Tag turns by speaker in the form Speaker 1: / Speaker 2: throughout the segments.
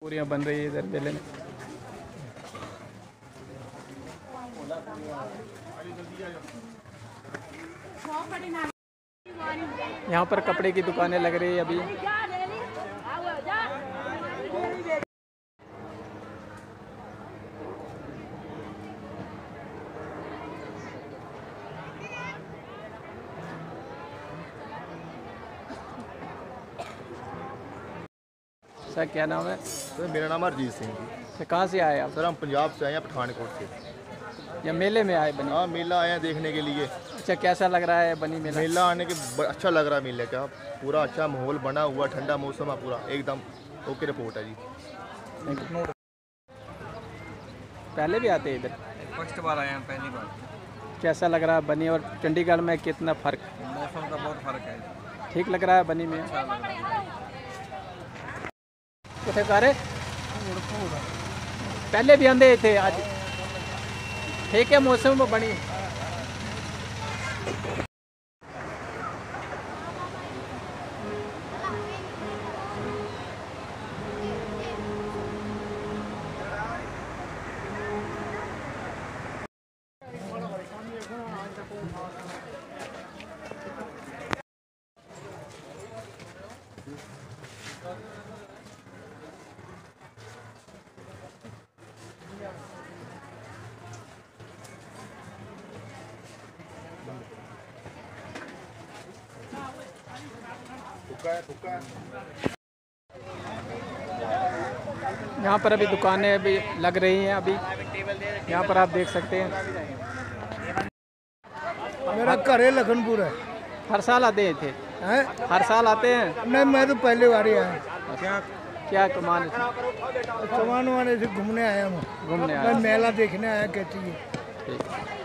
Speaker 1: पूरियाँ बन रही है इधर मेले में। यहाँ पर कपड़े की दुकानें लग रही है अभी। सर क्या नाम है?
Speaker 2: सर मेरा नाम हरजीत सिंह जी।
Speaker 1: सर कहाँ से आए आप?
Speaker 2: सर हम पंजाब से आए हैं, पठानकोट से।
Speaker 1: या मेले में आए बनी?
Speaker 2: हाँ मेला आए हैं देखने के लिए।
Speaker 1: अच्छा कैसा लग रहा है बनी मेला?
Speaker 2: मेला आने के अच्छा लग रहा है मेले का, पूरा अच्छा माहौल बना हुआ, ठंडा मौसम है पूरा एकदम ओके रिपोर्ट है जी।
Speaker 1: पहले भी आते हैं इधर?
Speaker 3: फर्स्ट बार आए हैं, पहली बार।
Speaker 1: कैसा लग रहा है बनी और चंडीगढ़ में? कितना फ़र्क?
Speaker 3: मौसम का बहुत फ़र्क है।
Speaker 1: ठीक लग रहा है बनी में?
Speaker 3: अच्छा लग रहा है।
Speaker 1: कितने कारे पहले भी आंदे थे, आज ठीक है मौसम में बनी। यहाँ पर अभी दुकानें अभी लग रही हैं। अभी यहाँ पर आप देख सकते हैं।
Speaker 4: मेरा घर है लखनपुर है।
Speaker 1: हर साल आते थे?
Speaker 4: हैं?
Speaker 1: हर साल आते हैं?
Speaker 4: नहीं मैं तो पहले बार ही आया।
Speaker 1: क्या क्या कमान
Speaker 4: सामान वाले से घूमने आया हूँ,
Speaker 1: घूमने
Speaker 4: मैं
Speaker 1: आया?
Speaker 4: मेला देखने आया कहती है।
Speaker 1: ठीक।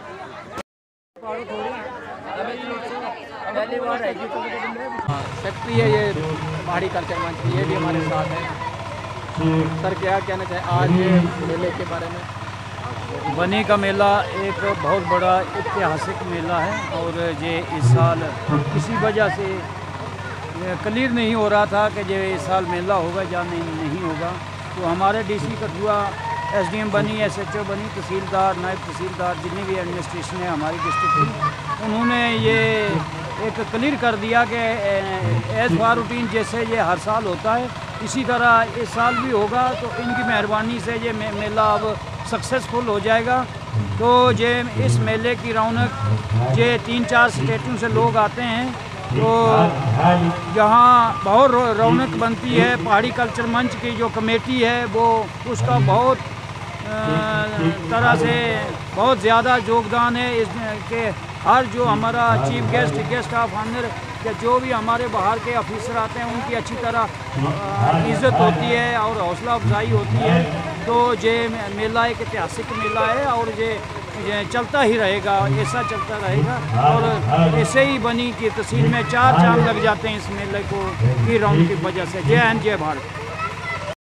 Speaker 1: हाँ फैक्ट्री है ये पहाड़ी कल्चर मंच की, ये भी हमारे साथ है। सर क्या कहना चाहें आज ये मेले के बारे में?
Speaker 5: बनी का मेला एक बहुत बड़ा ऐतिहासिक मेला है और ये इस साल किसी वजह से क्लियर नहीं हो रहा था कि ये इस साल मेला होगा या नहीं होगा। तो हमारे DC Kathua, SDM Bani, SHO Bani, तहसीलदार, नायब तहसीलदार, जितनी भी एडमिनिस्ट्रेशन है हमारी डिस्ट्रिक्ट की, उन्होंने ये एक क्लियर कर दिया कि एज फार रूटीन जैसे ये हर साल होता है इसी तरह इस साल भी होगा। तो इनकी मेहरबानी से ये मेला अब सक्सेसफुल हो जाएगा। तो ये इस मेले की रौनक, ये 3-4 स्टेटों से लोग आते हैं, तो यहाँ बहुत रौनक बनती है। पहाड़ी कल्चर मंच की जो कमेटी है वो उसका बहुत तरह से बहुत ज़्यादा योगदान है इसके। हर जो हमारा चीफ गेस्ट ऑफ ऑनर या जो भी हमारे बाहर के ऑफिसर आते हैं उनकी अच्छी तरह इज़्ज़त होती है और हौसला अफजाई होती है। तो ये मेला एक ऐतिहासिक मेला है और ये चलता ही रहेगा, ऐसा चलता रहेगा। और ऐसे ही बनी कि तहसील में 4 चांद लग जाते हैं इस मेले को की रौनक की वजह से। जय हिंद, जय भारत।